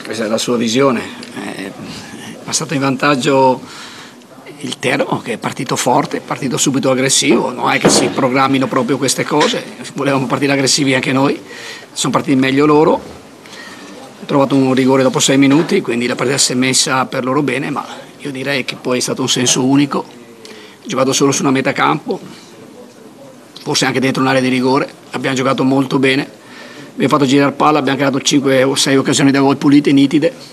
questa è la sua visione. È passato in vantaggio il Teramo, che è partito forte, è partito subito aggressivo, non è che si programmino proprio queste cose, volevamo partire aggressivi anche noi, sono partiti meglio loro, ho trovato un rigore dopo 6 minuti, quindi la partita si è messa per loro bene, ma io direi che poi è stato un senso unico, ho giocato solo su una metà campo, forse anche dentro un'area di rigore, abbiamo giocato molto bene, abbiamo fatto girare palla, abbiamo creato 5 o 6 occasioni da gol pulite, nitide.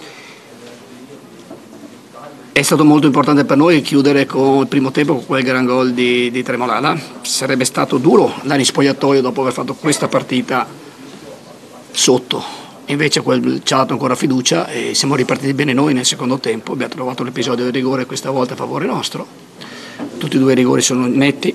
È stato molto importante per noi chiudere con il primo tempo con quel gran gol di Tremolana. Sarebbe stato duro andare in spogliatoio dopo aver fatto questa partita sotto. Invece ci ha dato ancora fiducia e siamo ripartiti bene noi nel secondo tempo. Abbiamo trovato l'episodio del rigore questa volta a favore nostro. Tutti e due i rigori sono netti.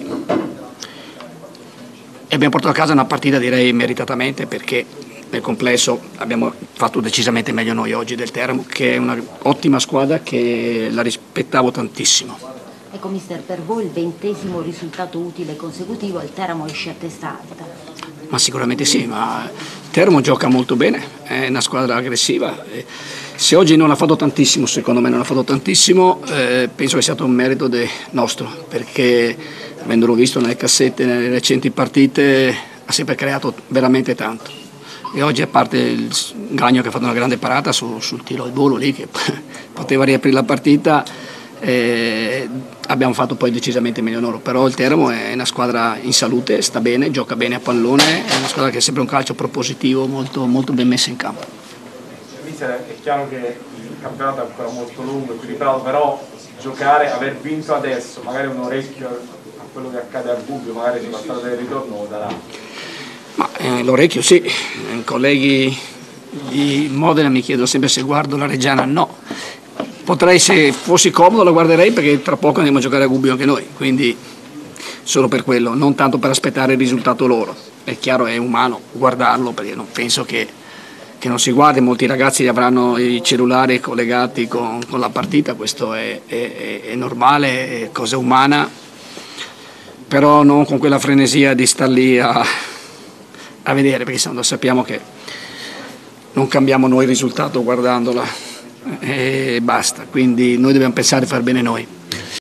E abbiamo portato a casa una partita direi meritatamente perché nel complesso abbiamo fatto decisamente meglio noi oggi del Teramo, che è un'ottima squadra che la rispettavo tantissimo. Ecco mister, per voi il 20° risultato utile consecutivo, il Teramo esce a testa alta? Ma sicuramente sì, ma il Teramo gioca molto bene, è una squadra aggressiva. Se oggi non ha fatto tantissimo, secondo me non ha fatto tantissimo, penso che sia stato un merito nostro, perché avendolo visto nelle cassette, nelle recenti partite, ha sempre creato veramente tanto. E oggi, a parte il Gagno che ha fatto una grande parata sul tiro al volo lì che poteva riaprire la partita, abbiamo fatto poi decisamente meglio loro, però il Teramo è una squadra in salute, sta bene, gioca bene a pallone, è una squadra che ha sempre un calcio propositivo, molto, molto ben messo in campo. È chiaro che il campionato è ancora molto lungo, però giocare, aver vinto adesso, magari un orecchio a quello che accade al Gubbio, magari sulla strada del ritorno darà. Ma l'orecchio sì, i colleghi di Modena mi chiedono sempre se guardo la Reggiana, no. Potrei, se fossi comodo la guarderei perché tra poco andiamo a giocare a Gubbio anche noi, quindi solo per quello, non tanto per aspettare il risultato loro. È chiaro, è umano guardarlo perché non penso che non si guardi, molti ragazzi avranno i cellulari collegati con la partita, questo è normale, è cosa umana, però non con quella frenesia di star lì a vedere, perché sappiamo che non cambiamo noi il risultato guardandola e basta, quindi noi dobbiamo pensare di far bene noi.